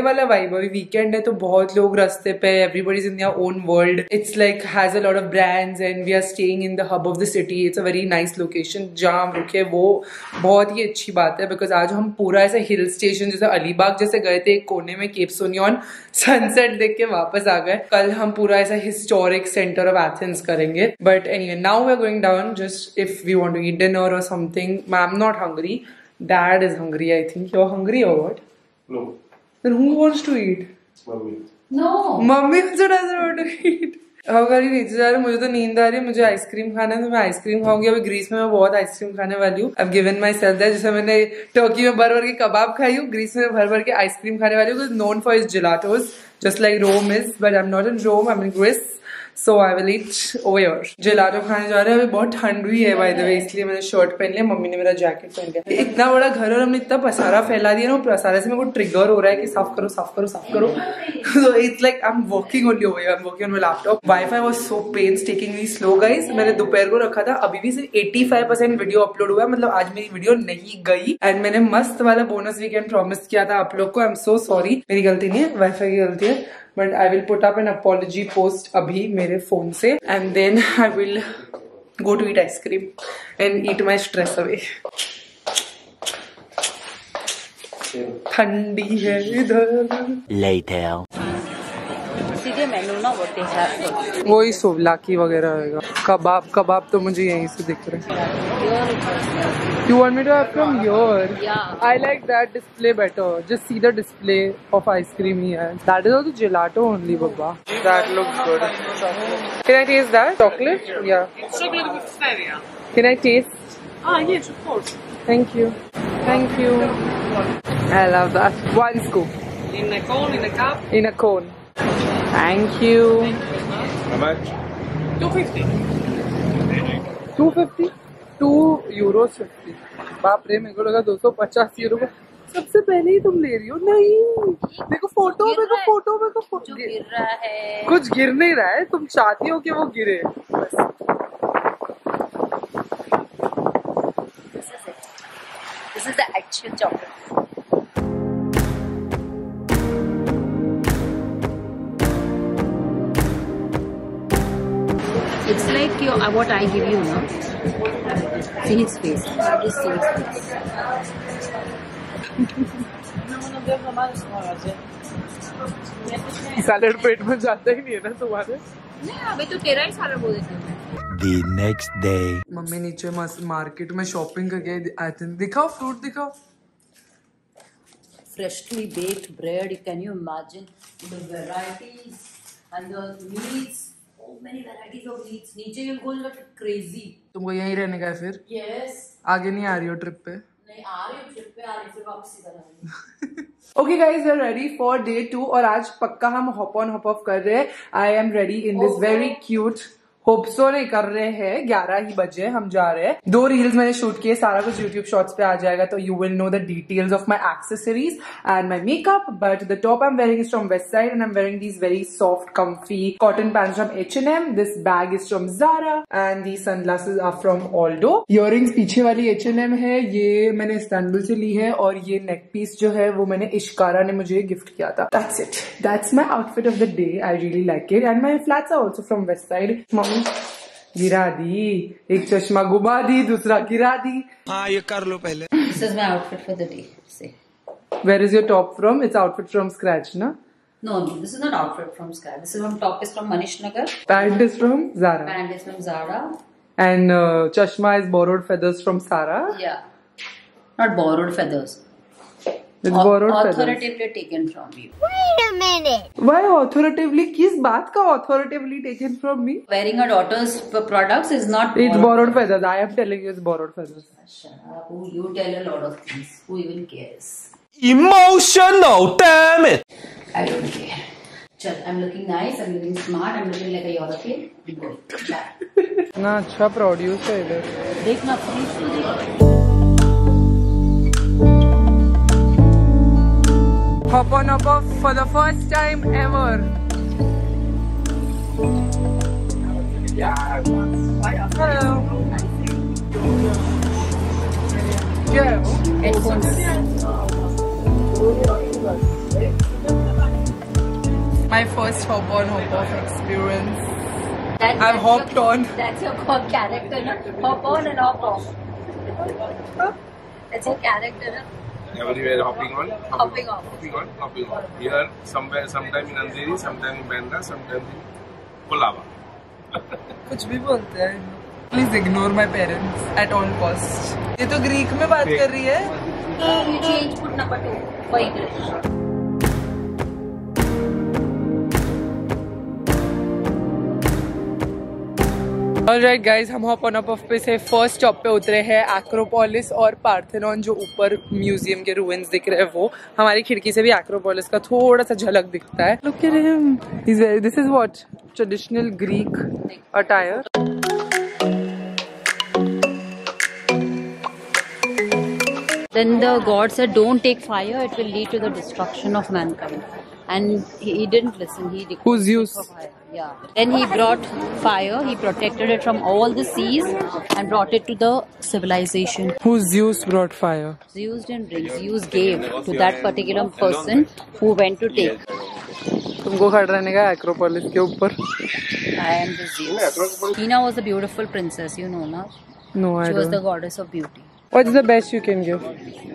[SPEAKER 1] वाइब। अभी वीकेंड है तो बहुत लोग रास्ते पे, everybody is in their own world. It's like has a lot of brands and we are staying in the hub of the city. It's a very nice location. जहाँ हम रुके वो बहुत ही अच्छी बात है, बिकॉज आज हम पूरा ऐसे हिल स्टेशन जैसे अलीबाग जैसे गए थे, एक कोने में केप सोनियन सनसेट देख के वापस आ गए। कल हम पूरा ऐसा हिस्टोरिक सेंटर ऑफ एथेंस करेंगे। But anyway now we are going down just if we want to eat dinner और something. I am not hungry. Dad is hungry, I think. You're hungry or what?
[SPEAKER 3] No.
[SPEAKER 1] Then who wants to eat?
[SPEAKER 3] Mommy.
[SPEAKER 2] No.
[SPEAKER 1] Mummy also doesn't want to eat. हम गाड़ी नीचे जा रहे हैं, मुझे तो नींद आ रही है, मुझे आइसक्रीम खाना है तो मैं आइसक्रीम खाऊंगी। अभी ग्रीस में मैं बहुत आइसक्रीम खाने वाली हूँ। I've given myself that, जैसे मैंने टर्की में भर भर के कबाब खाई हूँ, ग्रीस में भर भर के आइसक्रीम खाने वाली हूँ। known for its gelatos, just like Rome is, but I'm not in Rome, I'm in Greece. So I will eat over here. Gelato खाने जा रहे हैं। अभी बहुत ठंड भी है by the way, इसलिए मैंने शर्ट पहन लिया, मम्मी ने मेरा जैकेट पहन लिया। इतना बड़ा घर और हमने इतना पसारा फैला दिया ना, पसारे से मेरे को ट्रिगर हो रहा है कि साफ करो साफ करो साफ करो। So it's like I'm working only over here. I'm working on my laptop. Wi-Fi was so painstakingly slow guys. मैंने दोपहर को रखा था, अभी भी सिर्फ eighty-five percent वीडियो अपलोड हुआ है। मतलब आज मेरी वीडियो नहीं गई एंड मैंने मस्त वाला बोनस वीकेंड प्रॉमिस किया था आप लोग को। आई एम सो सॉरी, मेरी गलती नहीं है, वाईफाई की गलती है। But I will put up an apology post अभी मेरे फोन से and then I will go to eat ice cream and eat my stress away. ठंडी है इधर।
[SPEAKER 4] Later.
[SPEAKER 2] सीधे मेनू ना वो है,
[SPEAKER 1] वही सोवलाकी वगैरह होगा। कबाब कबाब तो मुझे यहीं से दिख रहा है। You want me to have from here?
[SPEAKER 2] Yeah.
[SPEAKER 1] I like that display better. Just see the display of ice cream here. That is also gelato only, Baba. That looks good. Can I taste that? Chocolate? Yeah.
[SPEAKER 3] It's chocolate with stevia.
[SPEAKER 1] Can I taste?
[SPEAKER 3] Ah, yes, of course.
[SPEAKER 1] Thank you. Thank you. I love that. One scoop.
[SPEAKER 3] In a cone, in a cup.
[SPEAKER 1] In a cone. Thank you.
[SPEAKER 3] How much? two fifty.
[SPEAKER 1] two fifty? two euros fifty. बाप रे, मेरे को लगा दो सौ पचास euro का। सबसे पहले ही तुम ले रही हो। नहीं, देखो फोटो, मेरे को फोटो, मेरे को फोटो
[SPEAKER 2] गिर रहा है।
[SPEAKER 1] कुछ गिर नहीं रहा है, तुम चाहती हो कि वो गिरे बस।
[SPEAKER 2] This is the actual chocolate. It's like your, uh, what I give you now. See his face. Just see his face.
[SPEAKER 1] Salad पेट में जाता ही नहीं है ना तुम्हारे।
[SPEAKER 2] नहीं, अभी तो तेरा ही सारा बोल देती हूँ।
[SPEAKER 4] The next day.
[SPEAKER 1] मम्मी नीचे मार्केट में शॉपिंग करके आई थिंक। दिखाओ फ्रूट दिखाओ।
[SPEAKER 2] Freshly baked bread. Can you imagine the varieties and the meats? So many varieties of meats. नीचे you'll go like crazy.
[SPEAKER 1] तुमको यहीं रहने का है फिर?
[SPEAKER 2] Yes.
[SPEAKER 1] आगे नहीं आ रही हो ट्रिप पे?
[SPEAKER 2] नहीं आ रही हूँ ट्रिप पे, आ रही फिर वापस इधर आ रही हूँ।
[SPEAKER 1] Okay guys, we are ready for day two और आज पक्का हम hop on hop off कर रहे हैं। I am ready in this very cute hope so नहीं कर रहे हैं, ग्यारह ही बजे हम जा रहे हैं। दो रील्स मैंने शूट किए, सारा कुछ यूट्यूब शॉर्ट्स पे आ जाएगा, तो you will know the details of my accessories and my makeup. But the top I am wearing is from Westside and I am wearing these very soft comfy cotton pants from H and M. This bag is from Zara and the sunglasses are from Aldo. Earrings पीछे वाली H and M है, ये मैंने Istanbul से ली है, और ये neck piece जो है वो मैंने इश्कारा ने मुझे गिफ्ट किया था। That's it, that's my outfit of the day. I really like it and my flats are also from Westside. मम्मी गिरा दी, एक चश्मा घुमा दी, दूसरा गिरा दी।
[SPEAKER 10] हाँ ये कर लो पहले।
[SPEAKER 2] This is my outfit for the day. See.
[SPEAKER 1] Where is your top from? It's outfit from scratch, na?
[SPEAKER 2] No, no, this is not outfit from scratch. This is from top is from Manish Nagar.
[SPEAKER 1] Pant is from Zara.
[SPEAKER 2] Pant is from Zara.
[SPEAKER 1] And uh, chashma is borrowed feathers from Sara.
[SPEAKER 2] Yeah, not borrowed feathers.
[SPEAKER 1] It's borrowed feathers.
[SPEAKER 2] Authoritatively taken from you.
[SPEAKER 9] Wait a minute.
[SPEAKER 1] Why authoritatively? किस बात का authoritatively taken from me?
[SPEAKER 2] Wearing a daughter's products is not.
[SPEAKER 1] It's borrowed feathers. I am telling you, it's borrowed feathers.
[SPEAKER 2] Shut up. You tell a lot of things. Who even cares?
[SPEAKER 10] Emotional, damn it.
[SPEAKER 2] I don't care. Chal, I'm looking nice. I'm looking smart. I'm looking like a European. I'm going. Bye.
[SPEAKER 1] ना अच्छा produce है इधर।
[SPEAKER 2] देखना please to देख।
[SPEAKER 1] Hop on hop off for the first time ever. Hello. Yeah.
[SPEAKER 2] Headphones.
[SPEAKER 1] My first hop on hop off experience.
[SPEAKER 2] That,
[SPEAKER 1] I've hopped
[SPEAKER 2] your,
[SPEAKER 1] on.
[SPEAKER 2] That's your character, na? Hop on and hop off. That's your character, na?
[SPEAKER 3] Everywhere hopping on,
[SPEAKER 2] Hopping off.
[SPEAKER 3] hopping on, hopping on. Here, somewhere, sometime in Andheri, sometime in Bandra, sometime in Kolaba.
[SPEAKER 1] कुछ भी बोलते हैं. Please ignore my parents at all costs. ये तो Greek में बात कर रही है.
[SPEAKER 2] You change put number two for English.
[SPEAKER 1] Alright guys, हम हॉप ऑन ऑफ पे से फर्स्ट स्टॉप पे उतरे हैं एक्रोपोलिस और पार्थेनॉन, जो ऊपर म्यूजियम के रूइंस दिख रहे हैं वो. हमारी खिड़की से भी एक्रोपोलिस का थोड़ा सा झलक दिखता है. Look at him. He's very, this is what traditional Greek attire.
[SPEAKER 2] Then the god said, "Don't take fire; it will lead to the destruction of mankind." And he, he didn't listen. He
[SPEAKER 1] Who's Zeus?
[SPEAKER 2] Yeah. Then he brought fire. He protected it from all the seas and brought it to the civilization.
[SPEAKER 1] Who Zeus brought fire?
[SPEAKER 2] Zeus didn't bring. Zeus gave to that particular person who went to take.
[SPEAKER 1] तुमको खड़ा रहने का Acropolis के ऊपर.
[SPEAKER 2] I am the Zeus. Hina was a beautiful princess. You know, na?
[SPEAKER 1] No, I
[SPEAKER 2] She was the
[SPEAKER 1] don't.
[SPEAKER 2] goddess of beauty.
[SPEAKER 1] What's the best you can give?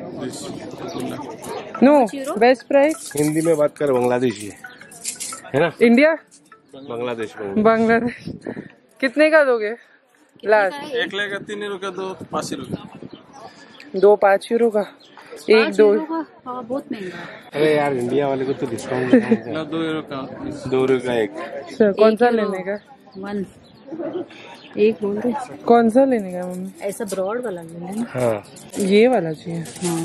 [SPEAKER 1] No, best price?
[SPEAKER 11] Hindi में बात कर, बांग्लादेशी है ना?
[SPEAKER 1] India?
[SPEAKER 11] Bangladesh में.
[SPEAKER 1] बांग्लादेश. कितने का दोगे? Last.
[SPEAKER 11] एक लेगा तीन यूरो का, दो पाँच यूरो का.
[SPEAKER 1] दो पाँच यूरो का. एक दो.
[SPEAKER 2] हाँ, बहुत महंगा.
[SPEAKER 11] अरे यार, इंडिया वाले को तो डिस्काउंट ना. दो यूरो का, दो यूरो का एक.
[SPEAKER 1] अच्छा, कौन सा लेने का?
[SPEAKER 2] वन. एक बोल रहे.
[SPEAKER 1] कौन सा लेने का मम्मी?
[SPEAKER 2] ऐसा ब्रॉड वाला लेना है.
[SPEAKER 11] हाँ,
[SPEAKER 1] ये वाला चाहिए.
[SPEAKER 2] हाँ.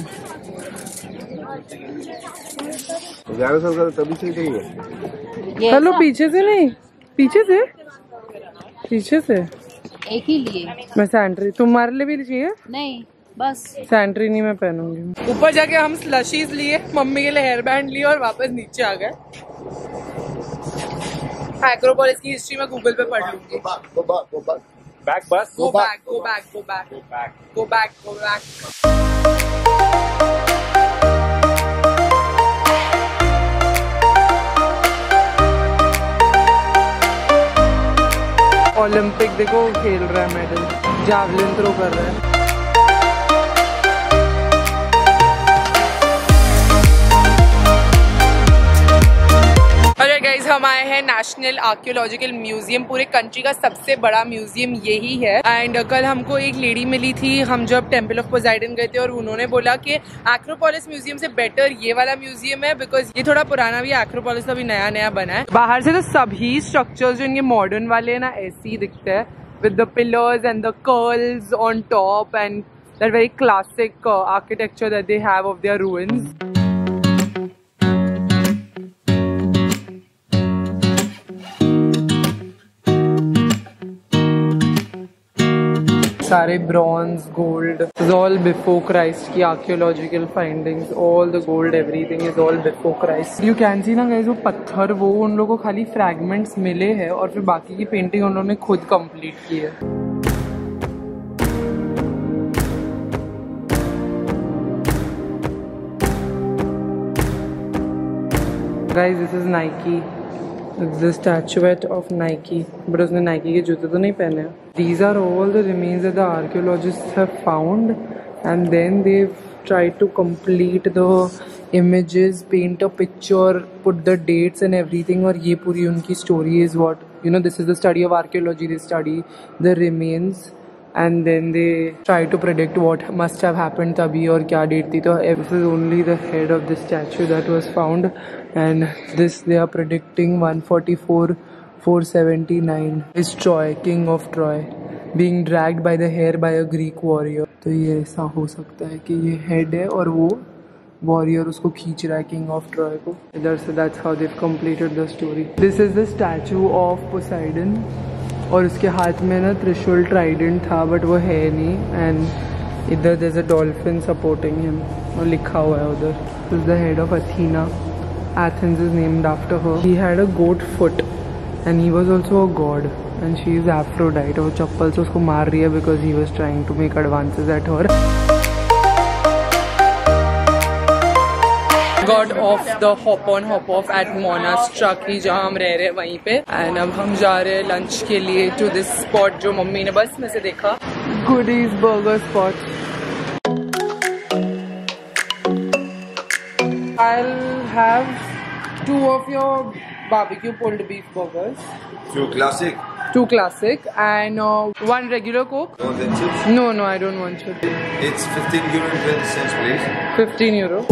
[SPEAKER 11] ग्यारह सौ का तभी से चाहिए.
[SPEAKER 1] हेलो, पीछे से नहीं, पीछे से, पीछे से.
[SPEAKER 2] एक ही लिए.
[SPEAKER 1] मैं सैंट्री, तुम्हारे लिए भी चाहिए?
[SPEAKER 2] नहीं, बस
[SPEAKER 1] सैंट्री नहीं मैं पहनूंगी. ऊपर जाके हम स्लशीज लिए, मम्मी के लिए हेयर बैंड लिए और वापस नीचे आ गए. एक्रोपोलिस की हिस्ट्री में गूगल पे पढ़ लूंगी.
[SPEAKER 11] बैक बस.
[SPEAKER 1] Go back, go back, go back, go back, go back, go back. Olympic देखो खेल रहा है, मेडल जावलिन थ्रो कर रहा है. अरे गाइज, हम आए हैं नेशनल आर्कियोलॉजिकल म्यूजियम. पूरे कंट्री का सबसे बड़ा म्यूजियम यही है. एंड कल हमको एक लेडी मिली थी, हम जब टेम्पल ऑफ पोसाइडन गए थे, और उन्होंने बोला कि एक्रोपोलिस म्यूजियम से बेटर ये वाला म्यूजियम है, बिकॉज ये थोड़ा पुराना भी है, एक्रोपोलिस अभी नया नया बना है. बाहर से तो सभी स्ट्रक्चर्स जो इनके मॉडर्न वाले हैं ना, ऐसे ही दिखते हैं, with the pillars and the curls on top and that very classic architecture that they have of their ruins. सारे bronze, gold, is all before Christ की archaeological findings. All the gold, everything is all before Christ. You can see ना guys, वो पत्थर, वो उन लोगों को खाली फ्रैगमेंट्स मिले हैं और फिर बाकी की पेंटिंग उन्होंने खुद कंप्लीट की है. Guys, this is Nike. The statuette of Nike, but उसने Nike के जूते तो नहीं पहने. These are all the remains that the archaeologists have found, and then they've tried to complete the images, paint a picture, put the dates and everything. और ये पूरी उनकी story is what, you know, this is the study of archaeology. They study the remains and then they try to predict what must have happened तभी और क्या date थी. तो this is only the head of the statue that was found, and this they are predicting one forty-four four seventy-nine is Troy, king of Troy, being dragged by the hair by a Greek warrior. तो ये ऐसा हो सकता है कि ये head है और वो warrior उसको खींच रहा है, king of Troy को. इधर से that's how they've completed the story. This is the statue of Poseidon. और उसके हाथ में ना त्रिशूल, ट्राइडेंट था, बट वो है नहीं. एंड इधर there is a dolphin supporting him और लिखा हुआ है उधर. This is the head of Athena. Athens is named after her. He had a goat foot and he was also a god and she is Aphrodite. और चप्पल से उसको मार रही है because he was trying to make advances at her. Got off the hop on hop off at Monastiraki जहाँ हम रह रहे हैं वहीं पे। एंड अब हम जा रहे हैं लंच के लिए टू दिस स्पॉट जो मम्मी ने बस में से देखा, Goody's burger spot. I'll have two of your barbecue pulled beef burgers.
[SPEAKER 3] Two classic.
[SPEAKER 1] Two classic and uh, one regular Coke.
[SPEAKER 3] You want the chips?
[SPEAKER 1] No, no, I don't want chips.
[SPEAKER 3] It's fifteen euro and twenty cents, please.
[SPEAKER 1] fifteen euro.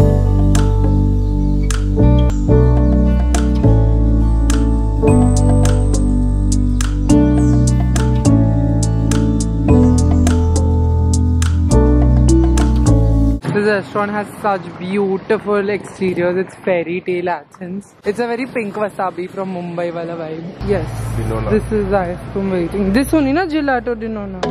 [SPEAKER 1] This restaurant has such beautiful exteriors. It's fairy tale Athens. It's a very pink wasabi from Mumbai wala vibe. Yes.
[SPEAKER 3] Dinona.
[SPEAKER 1] This is ice cream waiting. This one, na gelato Dinona.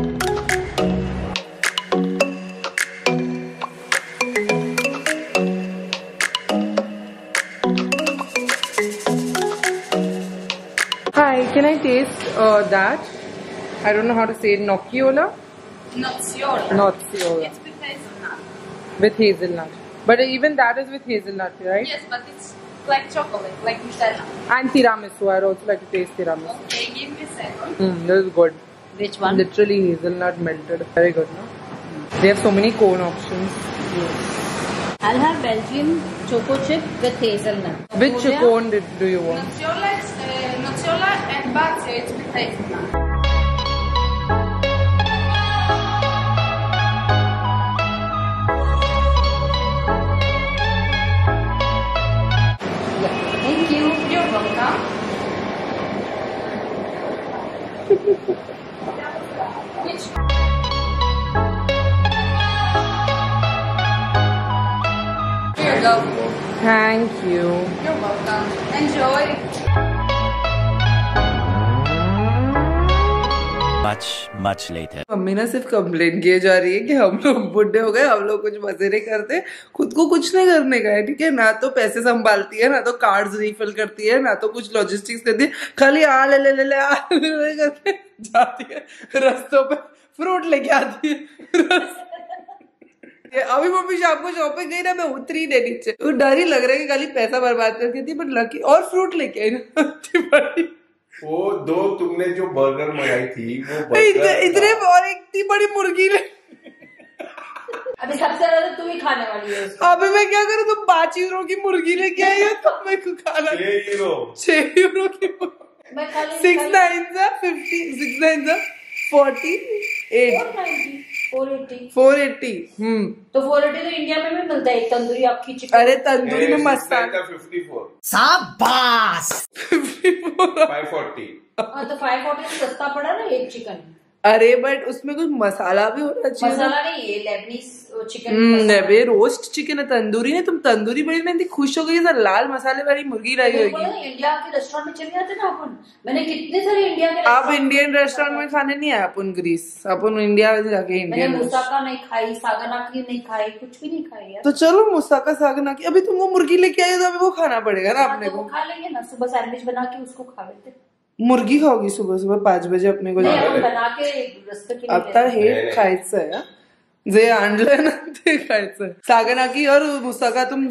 [SPEAKER 1] Hi, can I taste uh, that? I don't know how to say it. Nocciola?
[SPEAKER 2] Nocciola.
[SPEAKER 1] Nocciola.
[SPEAKER 2] It's with hazelnut.
[SPEAKER 1] With hazelnut. But even that is with hazelnut, right?
[SPEAKER 2] Yes, but it's like chocolate, like Nutella.
[SPEAKER 1] And tiramisu. I'd also like to taste tiramisu.
[SPEAKER 2] Okay, give me a second.
[SPEAKER 1] Mm, this is good.
[SPEAKER 2] Which one?
[SPEAKER 1] Literally hazelnut melted. Very good, no? They have so many cone options.
[SPEAKER 2] I'll have Belgian choco chip with hazelnut.
[SPEAKER 1] Which cone did, do you want?
[SPEAKER 2] Nocciola, uh, Nocciola and but it's with hazelnut. Thank you. You're welcome. Which? Here you go.
[SPEAKER 1] Thank you.
[SPEAKER 2] You're welcome. Enjoy.
[SPEAKER 4] Much, much later.
[SPEAKER 1] मम्मी ना सिर्फ complain किए जा रही है कि हम लोग बुढ़े हो गए, हम लोग कुछ मजे नहीं करते, खुद को कुछ नहीं करने का है, ठीक है? ना तो पैसे संभालती है, ना तो कार्ड्स रिफिल करती है, ना तो कुछ लॉजिस्टिक्स करती है, खाली आ ले ले ले ले आ ले ले करके जाती है, रस्तों पे फ्रूट लेके आती है। अभी मम्मी शाम को शॉपिंग गई ना, मैं उतरी नहीं नीचे, वो डर ही लग रहा है कि खाली पैसा बर्बाद करती थी, बट लकी और फ्रूट लेके आई ना बड़ी।
[SPEAKER 3] वो दो तुमने जो बर्गर मंगाई थी वो
[SPEAKER 1] इतने, इतने और एक इतनी बड़ी मुर्गी ले।
[SPEAKER 2] अभी सबसे ज्यादा तू ही खाने वाली है।
[SPEAKER 1] अभी मैं क्या करूँ, तुम पाँच यूरो की मुर्गी लेके आई हो तो मैं को खाना
[SPEAKER 3] छह यूरो
[SPEAKER 1] छह यूरो की सिक्स नाइन सा फिफ्टी सिक्स नाइन सा forty eight
[SPEAKER 2] four eighty
[SPEAKER 1] four eighty hmm
[SPEAKER 2] तो फोर एटी तो इंडिया में भी मिलता है एक तंदूरी आपकी चिकन।
[SPEAKER 1] अरे तंदूरी में मसाला
[SPEAKER 3] फिफ्टी फोर
[SPEAKER 1] शाबाश फिफ्टी फोर
[SPEAKER 3] फाइव फोर्टी।
[SPEAKER 2] हाँ तो फाइव फोर्टी सस्ता पड़ा ना एक चिकन।
[SPEAKER 1] अरे बट उसमें कुछ मसाला भी होना चाहिए।
[SPEAKER 2] मसाला नहीं, ये Lebanese chicken.
[SPEAKER 1] Hmm roast chicken है, तंदूरी नहीं। तुम तंदूरी बड़ी नहीं खुश हो गई, लाल मसाले वाली मुर्गी लाई होगी।
[SPEAKER 2] इंडिया के रेस्टोरेंट में चले जाते ना अपन, मैंने कितने सारे इंडिया के
[SPEAKER 1] आप इंडियन रेस्टोरेंट में खाने नहीं आए अपन ग्रीस, अपन इंडिया में जाके इंडियन।
[SPEAKER 2] मुसाका नहीं खाई, सागनाकी नहीं खाई, कुछ भी नहीं खाई यार।
[SPEAKER 1] तो चलो मुसाका सागनाकी, अभी तुम वो मुर्गी लेके आई तो अभी वो खाना पड़ेगा ना अपने को।
[SPEAKER 2] खा लेंगे ना, सुबह सैंडविच बना के उसको खा लेते।
[SPEAKER 1] मुर्गी खाओगी सुबह सुबह पाच बजे अपने को
[SPEAKER 2] बना के
[SPEAKER 1] आता हे खायचं आहे, जे आणलंय ना ते खायचं। सागनाकी और मुसाका तुम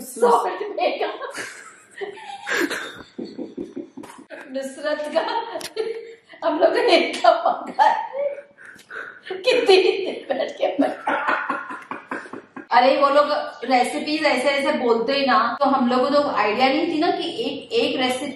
[SPEAKER 2] नुसरत का हम लोग ने इतना पंखा है कितनी बैठ के। अरे वो लोग रेसिपीज ऐसे ऐसे बोलते ही ना, तो हम लोगों को तो आइडिया नहीं थी ना कि एक एक रेसिपी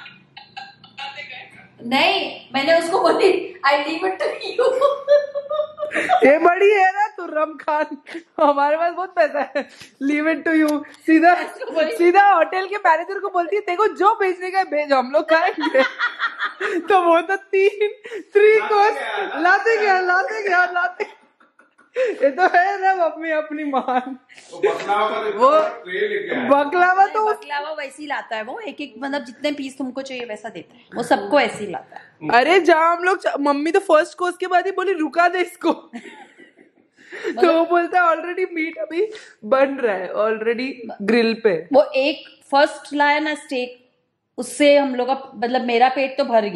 [SPEAKER 2] नहीं, मैंने उसको बोली I leave it to you.
[SPEAKER 1] ये बड़ी है ना तुर्रम खान, हमारे पास बहुत पैसा है, लीव इट टू यू। सीधा सीधा होटल के मैनेजर को बोलती है देखो जो भेजने का भेज, हम लोग खाएंगे। तो वो तो तीन थ्री कोर्स लाते गया लाते गया लाते। ये तो है ना मम्मी अपनी मान। वो बकलावा तो
[SPEAKER 2] बकलावा वैसे ही लाता है, वो एक एक मतलब जितने पीस तुमको चाहिए वैसा देता है, वो सबको ऐसे ही लाता है।
[SPEAKER 1] अरे जहाँ हम लोग, मम्मी तो फर्स्ट कोर्स के बाद ही बोली रुका दे इसको। तो वो बोलता है ऑलरेडी मीट अभी बन रहा है ऑलरेडी ग्रिल पे।
[SPEAKER 2] वो एक फर्स्ट लाया ना स्टेक, उससे हम लोग का मतलब मेरा पेट तो भर गया,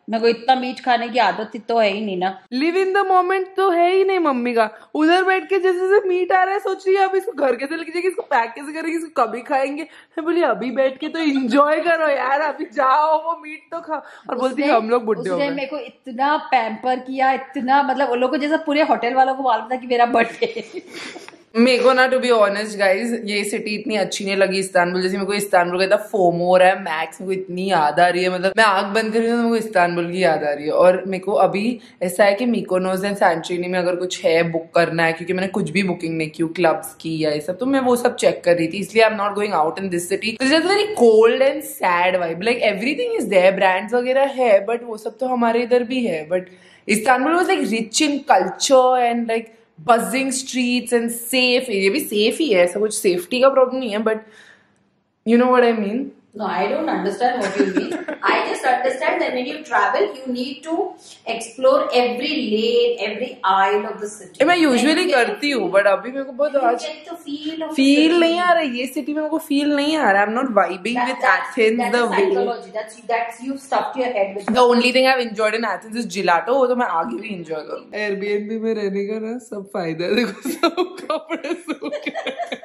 [SPEAKER 2] मेरे को इतना मीट खाने की आदत तो है ही नहीं ना।
[SPEAKER 1] लिव इन द मोमेंट तो है ही नहीं मम्मी का। उधर बैठ के जैसे जैसे मीट आ रहा है सोच रही है अब इसको घर कैसे लेके जाएगी, इसको पैक कैसे करेंगे, इसको कभी खाएंगे। मैं बोली अभी बैठ के तो एंजॉय करो यार, अभी जाओ वो मीट तो खाओ। और बोलती है हम लोग बुढ़े हो गए।
[SPEAKER 2] मेरे को इतना पैम्पर किया, इतना मतलब उन लोगों को जैसा पूरे होटल वालों को मालूम था कि मेरा बर्थडे।
[SPEAKER 1] मेरे को ना टू बी ऑनेस्ट गाइज ये सिटी इतनी अच्छी नहीं लगी इस्तांबुल जैसे। मेरे को इस्तांबुल का इतना फोमो हो रहा है मैक्स, मेरे को इतनी याद आ रही है, मतलब मैं आंख बंद कर रही हूँ तो मेरे को इस्तांबुल की याद आ रही है। और मेरे को अभी ऐसा है कि मिकोनोस एंड सैंटोरिनी में अगर कुछ है बुक करना है, क्योंकि मैंने कुछ भी बुकिंग नहीं की क्लब्स की या ये सब, तो मैं वो सब चेक कर रही थी। इसलिए I am not going out in this city. It's just very cold and sad vibe, like everything is there, brands वगैरह है बट वो सब तो हमारे इधर भी है। But Istanbul was like rich in culture and like buzzing streets and safe. ये भी safe ही है, ऐसा कुछ safety का problem नहीं है, but you know what I mean?
[SPEAKER 2] No, I don't understand what you mean. I just understand that when you travel, you need to explore every lane, every aisle of the city.
[SPEAKER 1] मैं usually करती हूँ, but अभी मेरे को बहुत आज feel नहीं आ रहा है ये city में, मेरे को feel नहीं आ रहा है। I'm not vibing with Athens the way.
[SPEAKER 2] Psychology. That's that's you stuffed your head with.
[SPEAKER 1] The only thing I've enjoyed in Athens is gelato. वो तो मैं आगे भी enjoy करूँ। Airbnb में रहने का ना सब फायदा है, देखो सब कपड़े सूख रहे,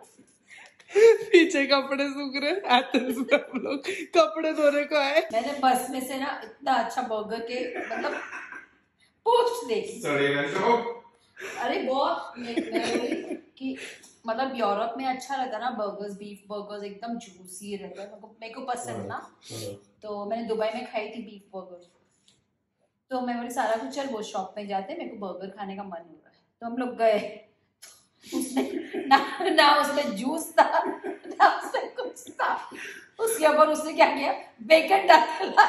[SPEAKER 1] पीछे कपड़े सूख रहे, एथेंस में हम लोग कपड़े धोने को आए।
[SPEAKER 2] मैंने बस में से ना इतना अच्छा बर्गर के मतलब पोस्ट देखी। अरे बहुत कि मतलब यूरोप में अच्छा रहता ना बर्गर्स, बीफ बर्गर्स एकदम जूसी रहता है, मेरे को पसंद ना। तो मैंने दुबई में खाई थी बीफ बर्गर, तो मैं बोली सारा कुछ चल वो शॉप में जाते, मेरे को बर्गर खाने का मन हो रहा है। तो हम लोग गए, उसमें ना ना उसमें जूस था ना उसमें कुछ था, उसके ऊपर उसने क्या किया बेकन डाला।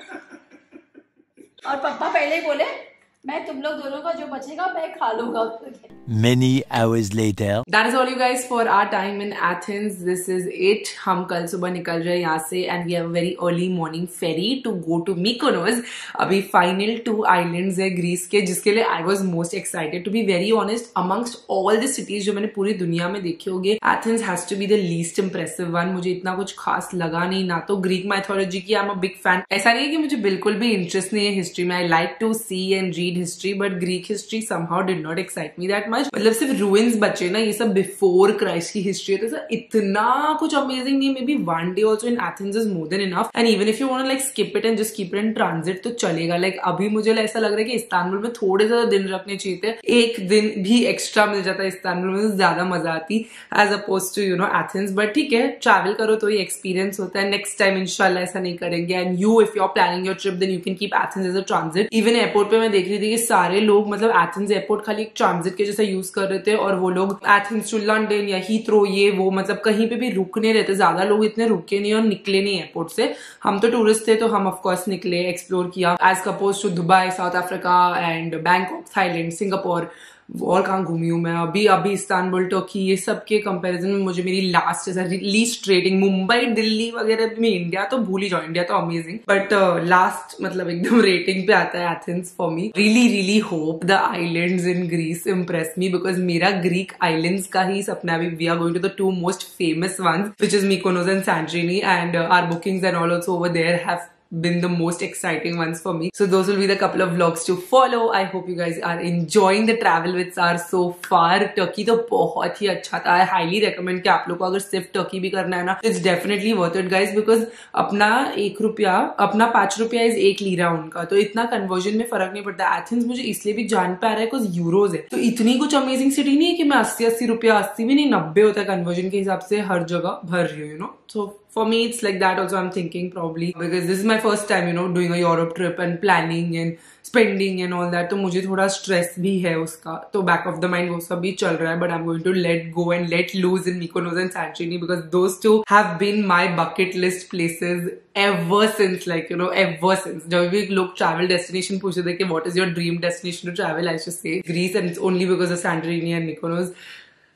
[SPEAKER 2] और पापा पहले ही बोले मैं तुम लोग दोनों का जो बचेगा मैं खा लूंगा।
[SPEAKER 4] Many hours later.
[SPEAKER 1] That is all you guys for our time in Athens. This is it. हम कल सुबह निकल रहे हैं यहाँ से and we have a very early morning ferry to go to Mykonos. अभी final two islands है ग्रीस के, जिसके लिए I was most excited. To be very honest, amongst all the cities जो मैंने पूरी दुनिया में देखे होंगे, Athens has to be the least impressive one. मुझे इतना कुछ खास लगा नहीं, ना तो ग्रीक माइथोलॉजी की I'm a big fan. ऐसा नहीं है कि मुझे बिल्कुल भी इंटरेस्ट नहीं है हिस्ट्री में. I like to see and read history, but Greek history somehow did not excite me that much. मतलब सिर्फ ruins बचे ना, ये सब बिफोर क्राइस्ट की हिस्ट्री है, तो सर इतना कुछ अमेजिंग नहीं. Maybe one day also in Athens is more than enough, and even if you want like skip it and just keep it in transit तो चलेगा. लाइक like, अभी मुझे ऐसा लग रहा है कि इस्तांबुल में थोड़े ज्यादा दिन रखने चाहिए थे, एक दिन भी एक्स्ट्रा मिल जाता है इस्तांबुल में, ज्यादा मजा आती as opposed to you know Athens. But ठीक है, ट्रैवल करो तो ये एक्सपीरियंस होता है. नेक्स्ट टाइम इंशाल्लाह ऐसा नहीं करेंगे. And you if you are planning your trip then you can keep Athens as a transit. Even airport पे मैं देख रही थी कि सारे लोग मतलब एथेंस एयरपोर्ट खाली एक ट्रांजिट के जैसा यूज कर रहे थे, और वो लोग एथेंस टू लंदन या हीथ्रो ये वो मतलब कहीं पे भी रुक नहीं रहते. ज्यादा लोग इतने रुके नहीं और निकले नहीं एयरपोर्ट से. हम तो टूरिस्ट थे तो हम ऑफकोर्स निकले, एक्सप्लोर किया एज कपोज to Dubai, South Africa and Bangkok, Thailand, Singapore. और कहाँ घूमी हूँ मैं अभी अभी इस्तांबुल, टर्की, ये सब के कंपैरिजन में मुझे मेरी लास्ट जैसा लीस्ट रेटिंग मुंबई, दिल्ली वगैरह में, इंडिया तो भूल ही जाओ, इंडिया तो अमेजिंग, बट लास्ट मतलब एकदम रेटिंग पे आता है Athens for me. Really really hope the islands in Greece impress me, because मेरा ग्रीक आइलैंड्स का ही सपना है. We are going to the two most famous ones which is Mykonos and Santorini, and our bookings and all also over there have been the most exciting ones for me. So those will be the couple of vlogs to follow. I hope you guys are enjoying the travel with S A R so far. Turkey तो बहुत ही अच्छा था. I highly recommend कि आप लोग को अगर सिर्फ टर्की भी करना है ना, it's definitely worth it guys, because अपना एक रुपया अपना पांच रुपया इज एक लीरा उनका, तो इतना कन्वर्जन में फर्क नहीं पड़ता. एथेंस मुझे इसलिए भी जान पा रहा है बिकॉज यूरोज है, तो इतनी कुछ अमेजिंग सिटी नहीं है कि मैं अस्सी अस्सी रुपया, अस्सी भी नहीं नब्बे होता है कन्वर्जन के हिसाब से हर जगह भर रही हूँ, you know. So for me it's like that also. I'm thinking probably because this is my first time you know doing a Europe trip and planning and spending and all that, तो मुझे थोड़ा stress भी है उसका, तो back of the mind वो सब भी चल रहा है. But I am going to let go and let loose in Mykonos and Santorini because those two have been my bucket list places ever since, like you know ever since. जब भी लोग travel destination पूछते थे कि what is your dream destination to travel, I should say Greece, and it's only because of Santorini and Mykonos.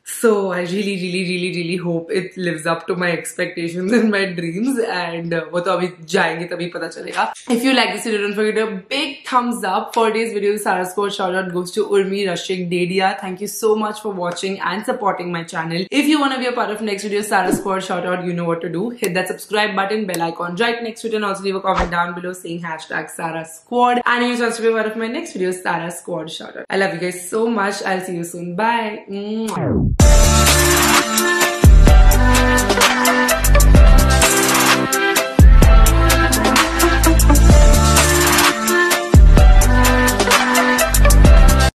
[SPEAKER 1] So I really, really, really, really hope it lives up to my expectations and my dreams. And uh, वो तो अभी जाएंगे तभी पता चलेगा. If you like this video, don't forget a big thumbs up. For today's video, Sarah's Squad shout out goes to Urmi Rashik Dedia. Thank you so much for watching and supporting my channel. If you want to be a part of next video, Sarah's Squad shout out, you know what to do. Hit that subscribe button, bell icon right next to it, and also leave a comment down below saying hashtag Sarah's Squad. And if you want to be a part of my next video, Sarah's Squad shout out. I love you guys so much. I'll see you soon. Bye. Mwah.